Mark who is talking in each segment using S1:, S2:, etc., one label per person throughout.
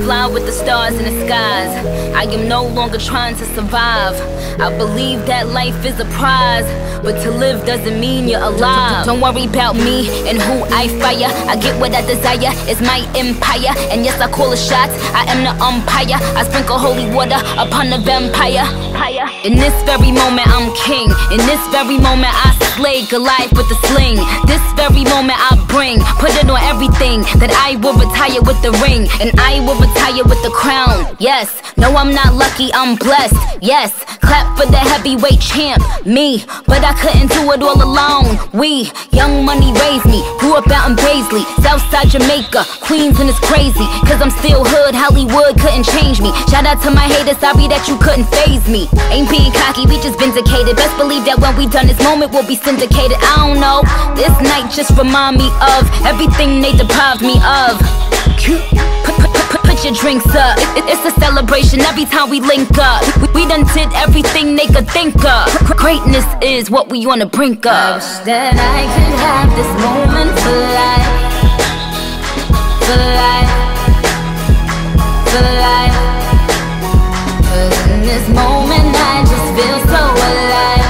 S1: fly with the stars in the skies. I am no longer trying to survive. I believe that life is a prize, but to live doesn't mean you're alive. Don't worry about me and who I fire. I get what I desire, it's my empire. And yes, I call the shots, I am the umpire. I sprinkle holy water upon the vampire. In this very moment I'm king. In this very moment I slay Goliath with a sling. This very moment I put it on everything, that I will retire with the ring, and I will retire with the crown. Yes, no, I'm not lucky, I'm blessed. Yes, clap for the heavyweight champ, me. But I couldn't do it all alone. We, Young Money raised me, grew up out in Paisley, Southside Jamaica, Queens, and it's crazy, cause I'm still hood, Hollywood couldn't change me. Shout out to my haters, sorry that you couldn't faze me. Ain't being cocky, we just vindicated. Best believe that when we done this moment we'll be syndicated. I don't know, this night just remind me of everything they deprived me of. Put your drinks up, it's a celebration every time we link up. We done did everything they could think of. Greatness is what we on the brink of.
S2: I wish that I could have this moment for life. For life. For life. Cause in this moment I just feel so alive.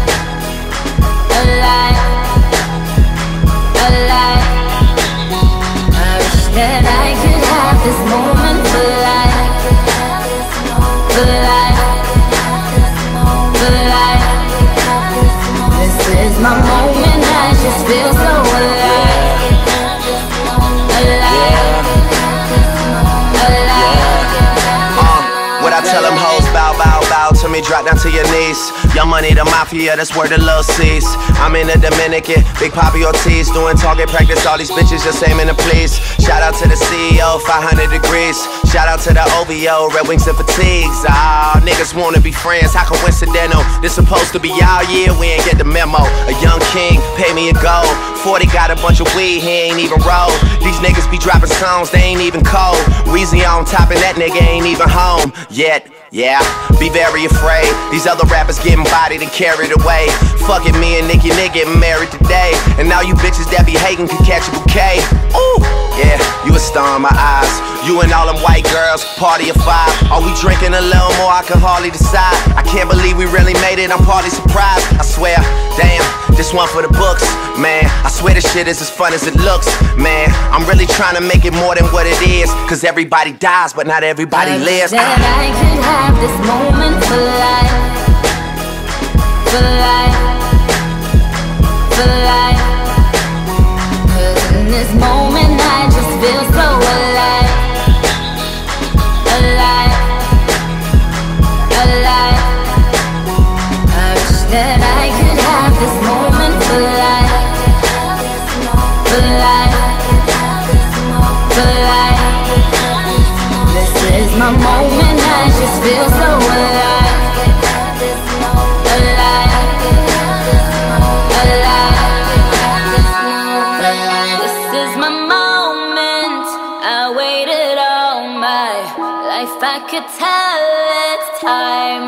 S2: Alive. Alive. I wish that I could have this moment for life. For life. For life. This is my moment, I just feel so alive. Alive. Alive.
S3: What I tell them hoes, bow, bow, bow to me, drop down to your knees. Young Money, the mafia, that's where the love sees. I'm in the Dominican, Big Papi Ortiz, doing target practice, all these bitches just aiming to please. Shout out to the CEO, 500 degrees. Shout out to the OVO, Red Wings and Fatigues. Ah, niggas wanna be friends, how coincidental. This supposed to be our year, we ain't get the memo. A young king, pay me a gold. 40 got a bunch of weed, he ain't even roll. These niggas be dropping songs, they ain't even cold. Weezy on top and that nigga ain't even home yet. Yeah, be very afraid. These other rappers getting bodied and carried away. Fucking me and Nicki getting married today. And now you bitches that be hating can catch a bouquet. Ooh, yeah, you a star in my eyes. You and all them white girls, party of 5. Are we drinking a little more? I can hardly decide. I can't believe we really made it, I'm partly surprised. I swear, damn, this one for the books. Man, I swear this shit is as fun as it looks. Man, I'm really trying to make it more than what it is. Cause everybody dies, but not everybody lives.
S2: That I could have this moment for life. For life. For life. Cause in this moment I just feel so alive. Alive. Alive. I wish that I could have this moment for life. For life. For life. This is my moment, I just feel so alive. Alive. Alive. This is my moment, I waited all my life, I could tell it's time.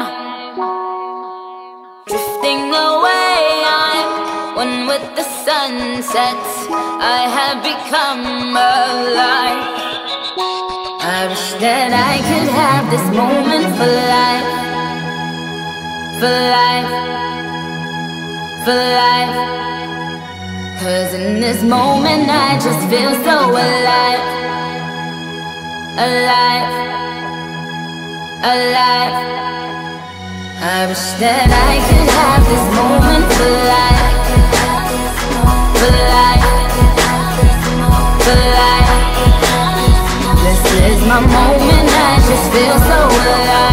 S2: Drifting away, I'm one with the sunset. I have become alive. I wish that I could have this moment for life. For life. For life. Cause in this moment I just feel so alive. Alive. Alive. I wish that I could have this moment for life. For life. For life. This is my moment, I just feel so alive.